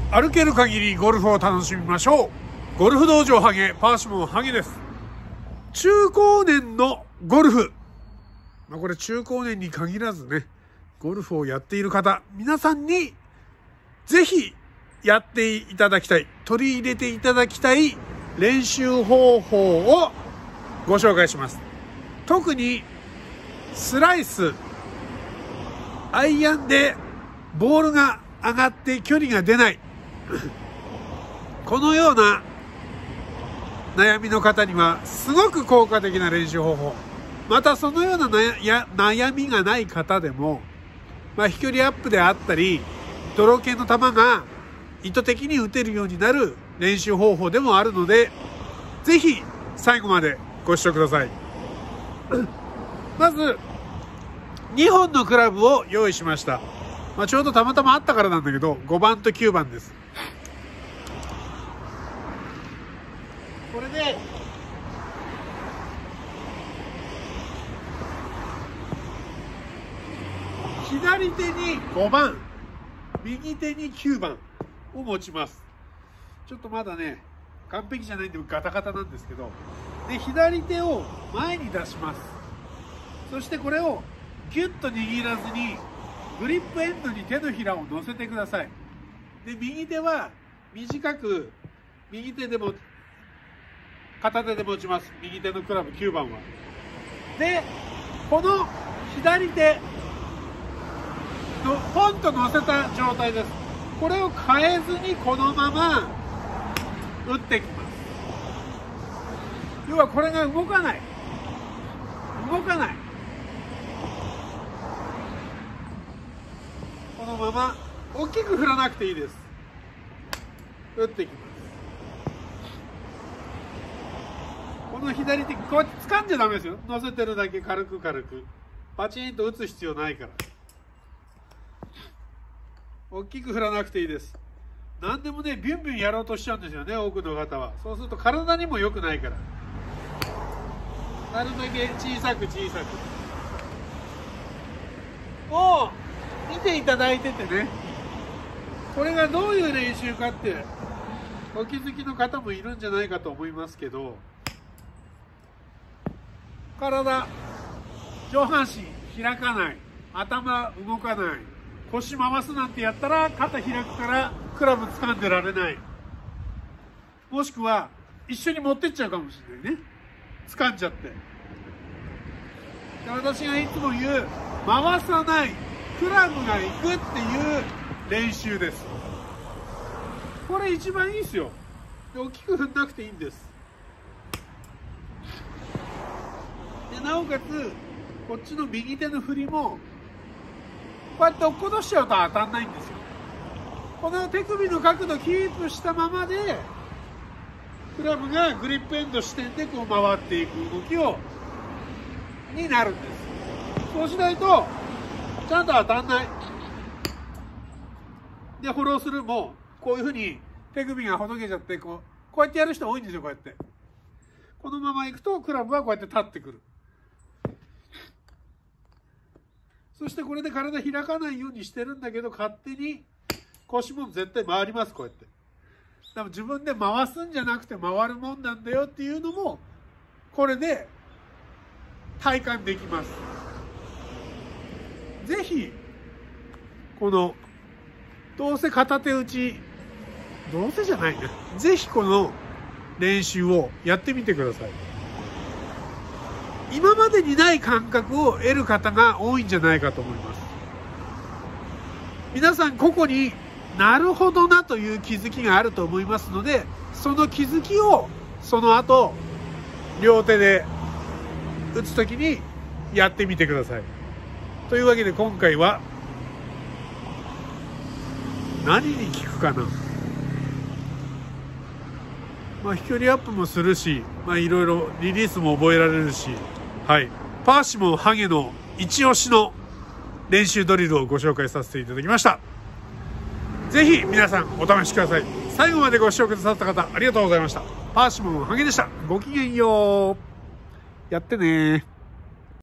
歩ける限りゴルフを楽しみましょう。ゴルフ道場ハゲ、パーシモンハゲです。中高年のゴルフ。これ中高年に限らずね、ゴルフをやっている方、皆さんにぜひやっていただきたい、取り入れていただきたい練習方法をご紹介します。特にスライス、アイアンでボールが上がって距離が出ないこのような悩みの方にはすごく効果的な練習方法、またそのような悩みがない方でも、飛距離アップであったり泥系の球が意図的に打てるようになる練習方法でもあるので、ぜひ最後までご視聴ください。まず2本のクラブを用意しました。ちょうどたまたまあったからなんだけど、5番と9番です。これで左手に5番、右手に9番を持ちます。ちょっとまだね完璧じゃないんでガタガタなんですけど、で左手を前に出します。そしてこれをギュッと握らずにグリップエンドに手のひらを乗せてください。で右手は短く、右手でも片手で持ちます。右手のクラブ9番は。でこの左手のポンと乗せた状態です。これを変えずにこのまま打っていきます。要はこれが動かない、このまま大きく振らなくていいです。打っていきます。この左手こうやって掴んじゃダメですよ。乗せてるだけ、軽くパチンと打つ必要ないから。大きく振らなくていいです。何でもねビュンビュンやろうとしちゃうんですよね、多くの方は。そうすると体にも良くないから、なるだけ小さくを見ていただいててね、これがどういう練習かってお気づきの方もいるんじゃないかと思いますけど、体、上半身開かない、頭動かない、腰回すなんてやったら肩開くからクラブ掴んでられない、もしくは一緒に持ってっちゃうかもしれないね、掴んじゃって。で私がいつも言う回さない、クラブが行くっていう練習です。これ一番いいですよ。で大きく振んなくていいんです。でなおかつこっちの右手の振りもこうやって落っことしちゃうと当たんないんですよ。この手首の角度キープしたままでクラブがグリップエンド視点でこう回っていく動きになるんです。そうしないとちゃんと当たんない。でフォロースルーもこういうふうに手首がほどけちゃってこうやってやる人多いんですよ。こうやってこのままいくとクラブはこうやって立ってくる。そしてこれで体開かないようにしてるんだけど、勝手に腰も絶対回ります。こうやってでも自分で回すんじゃなくて回るもんなんだよっていうのもこれで体感できます。ぜひこのどうせ片手打ち、どうせじゃないね、ぜひこの練習をやってみてください。今までにない感覚を得る方が多いんじゃないかと思います。皆さん個々になるほどなという気づきがあると思いますので、その気づきをその後両手で打つときにやってみてください。というわけで今回は何に効くかな、飛距離アップもするし、いろいろリリースも覚えられるし、パーシモンハゲの一押しの練習ドリルをご紹介させていただきました。ぜひ皆さんお試しください。最後までご視聴くださった方ありがとうございました。パーシモンハゲでした。ごきげんよう。やってね。